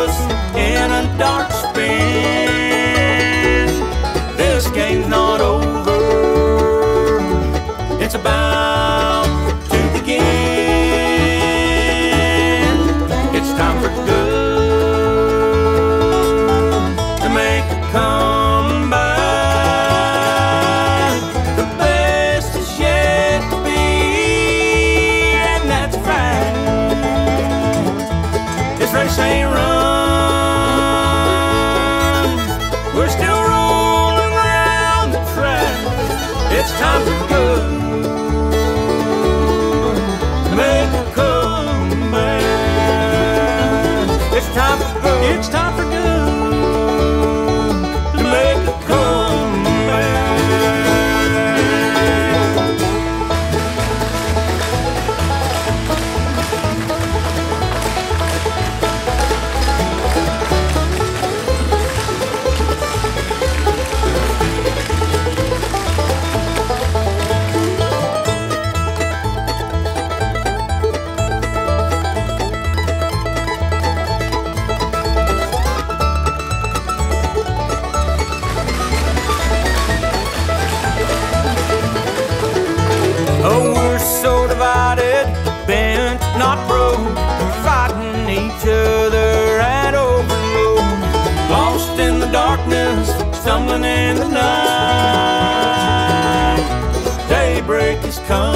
us in a dark spin. This game's not over, it's about to begin. It's time for good to make a comeback. The best is yet to be, and that's a fact. This race ain't run, we're still rolling around the track. It's time for good to make a comeback. It's time for good. It's time for good to make a comeback. Oh, we're so divided, bent, not broke, fighting each other at overload. Lost in the darkness, stumbling in the night. Daybreak is coming.